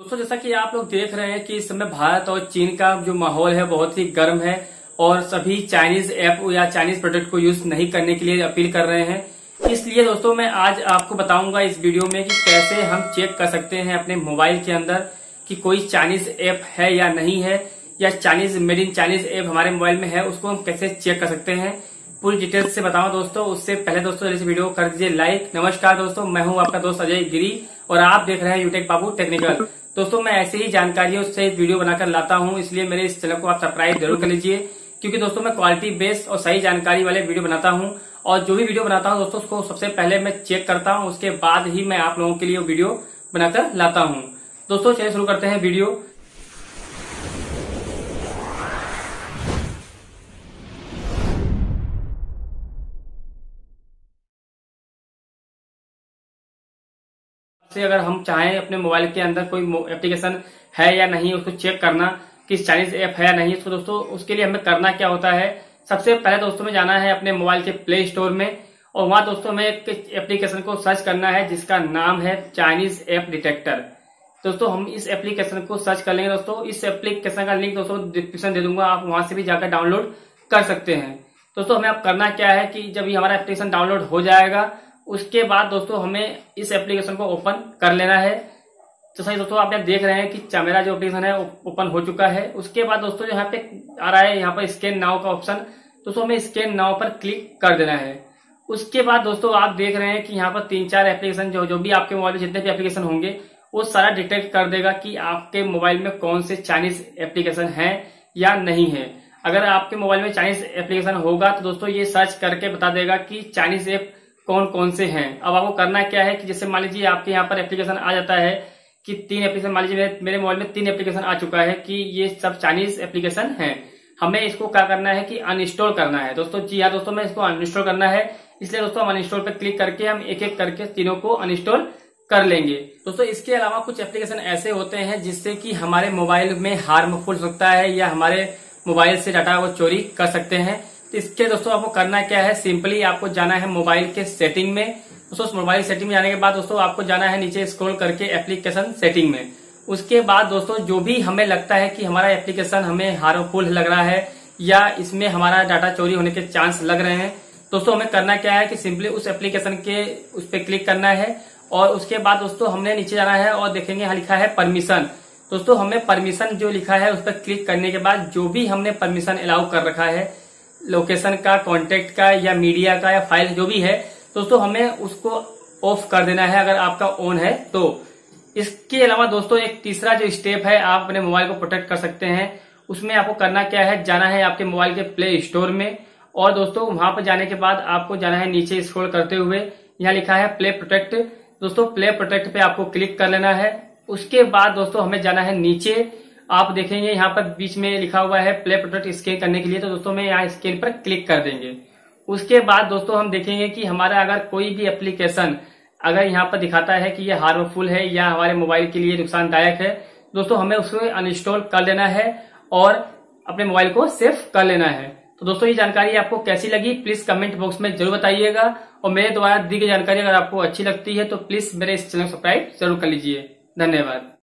दोस्तों जैसा कि आप लोग देख रहे हैं कि इस समय भारत और चीन का जो माहौल है बहुत ही गर्म है और सभी चाइनीज ऐप या चाइनीज प्रोडक्ट को यूज नहीं करने के लिए अपील कर रहे हैं। इसलिए दोस्तों मैं आज आपको बताऊंगा इस वीडियो में कि कैसे हम चेक कर सकते हैं अपने मोबाइल के अंदर कि कोई चाइनीज ऐप है या नहीं है, या Chinese made in Chinese app हमारे मोबाइल में है, उसको हम कैसे चेक कर सकते हैं पूरी डिटेल से बताऊं दोस्तों। उससे पहले दोस्तों इस वीडियो को कर दीजिए लाइक। नमस्कार दोस्तों, मैं हूं आपका दोस्त अजय गिरी और आप देख रहे हैं यूटेक बाबू टेक्निकल। दोस्तों मैं ऐसे ही जानकारियों से वीडियो बनाकर लाता हूं, इसलिए मेरे इस चैनल को आप सब्सक्राइब जरूर कर लीजिए, क्योंकि दोस्तों मैं क्वालिटी बेस्ड और सही जानकारी वाले वीडियो बनाता हूं। और जो भी वीडियो बनाता हूं दोस्तों उसको सबसे पहले मैं चेक करता हूं, उसके बाद ही मैं आप लोगों के लिए वीडियो बनाकर लाता हूं। दोस्तों चलिए शुरू करते हैं वीडियो। से अगर हम चाहें अपने मोबाइल के अंदर कोई एप्लीकेशन है या नहीं उसको चेक करना कि चाइनीज ऐप है या नहीं, तो दोस्तों उसके लिए हमें करना क्या होता है। सबसे पहले दोस्तों में जाना है अपने मोबाइल के प्ले स्टोर में और वहां दोस्तों हमें एक एप्लीकेशन को सर्च करना है जिसका नाम है चाइनीज ऐप डिटेक्टर। दोस्तों हम इस एप्लीकेशन को सर्च कर लेंगे। दोस्तों इस एप्लीकेशन का लिंक दोस्तों डिस्क्रिप्शन दे दूंगा, आप वहां से भी जाकर डाउनलोड कर सकते हैं। दोस्तों हमें अब करना क्या है कि जब ये हमारा एप्लीकेशन डाउनलोड हो जाएगा उसके बाद दोस्तों हमें इस एप्लीकेशन को ओपन कर लेना है। तो सही दोस्तों आप देख रहे हैं कि मेरा जो एप्लीकेशन है ओपन हो चुका है। उसके बाद दोस्तों यहाँ पे आ रहा है यहाँ पर स्कैन नाउ का ऑप्शन, दोस्तों हमें स्कैन नाउ पर क्लिक कर देना है। उसके बाद दोस्तों आप देख रहे हैं कि यहाँ पर 3-4 एप्लीकेशन जो भी आपके मोबाइल में जितने भी एप्लीकेशन होंगे वो सारा डिटेक्ट कर देगा कि आपके मोबाइल में कौन से चाइनीज एप्लीकेशन है या नहीं है। अगर आपके मोबाइल में चाइनीज एप्लीकेशन होगा तो दोस्तों ये सर्च करके बता देगा कि चाइनीज ऐप कौन कौन से हैं। अब आपको करना क्या है कि जैसे मान लीजिए आपके यहाँ पर एप्लीकेशन आ जाता है कि 3 एप्लीकेशन, मान लीजिए मेरे मोबाइल में 3 एप्लीकेशन आ चुका है कि ये सब चाइनीज एप्लीकेशन हैं। हमें इसको क्या करना है कि अनइंस्टॉल करना है दोस्तों। जी हाँ दोस्तों, मैं इसको अनइंस्टॉल करना है, इसलिए दोस्तों हम अनइंस्टॉल पर क्लिक करके हम एक एक करके तीनों को अनइंस्टॉल कर लेंगे। दोस्तों इसके अलावा कुछ एप्लीकेशन ऐसे होते हैं जिससे कि हमारे मोबाइल में हार्मफुल हो सकता है या हमारे मोबाइल से डाटा को चोरी कर सकते हैं। तो इसके दोस्तों आपको करना क्या है, सिंपली आपको जाना है मोबाइल के सेटिंग में। दोस्तों मोबाइल सेटिंग में जाने के बाद दोस्तों आपको जाना है नीचे स्क्रॉल करके एप्लीकेशन सेटिंग में। उसके बाद दोस्तों जो भी हमें लगता है कि हमारा एप्लीकेशन हमें हार्मफुल लग रहा है या इसमें हमारा डाटा चोरी होने के चांस लग रहे हैं, दोस्तों हमें करना क्या है कि सिंपली उस एप्लीकेशन के उस पर क्लिक करना है और उसके बाद दोस्तों हमने नीचे जाना है और देखेंगे यहाँ लिखा है परमिशन। दोस्तों हमें परमिशन जो लिखा है उस पर क्लिक करने के बाद जो भी हमने परमिशन अलाउ कर रखा है, लोकेशन का, कॉन्टेक्ट का या मीडिया का या फाइल जो भी है, दोस्तों हमें उसको ऑफ कर देना है अगर आपका ऑन है तो। इसके अलावा दोस्तों एक तीसरा जो स्टेप है आप अपने मोबाइल को प्रोटेक्ट कर सकते हैं, उसमें आपको करना क्या है, जाना है आपके मोबाइल के प्ले स्टोर में और दोस्तों वहां पर जाने के बाद आपको जाना है नीचे स्क्रॉल करते हुए, यहाँ लिखा है प्ले प्रोटेक्ट। दोस्तों प्ले प्रोटेक्ट पे आपको क्लिक कर लेना है। उसके बाद दोस्तों हमें जाना है नीचे, आप देखेंगे यहाँ पर बीच में लिखा हुआ है प्ले प्रोटेक्ट स्कैन करने के लिए, तो दोस्तों में यहाँ स्कैन पर क्लिक कर देंगे। उसके बाद दोस्तों हम देखेंगे कि हमारा अगर कोई भी एप्लीकेशन अगर यहाँ पर दिखाता है कि ये हार्मफुल है या हमारे मोबाइल के लिए नुकसानदायक है, दोस्तों हमें उसको अनइंस्टॉल कर लेना है और अपने मोबाइल को सेफ कर लेना है। तो दोस्तों ये जानकारी आपको कैसी लगी प्लीज कमेंट बॉक्स में जरूर बताइएगा और मेरे द्वारा दी गई जानकारी अगर आपको अच्छी लगती है तो प्लीज मेरे इस चैनल को सब्सक्राइब जरूर कर लीजिए। धन्यवाद।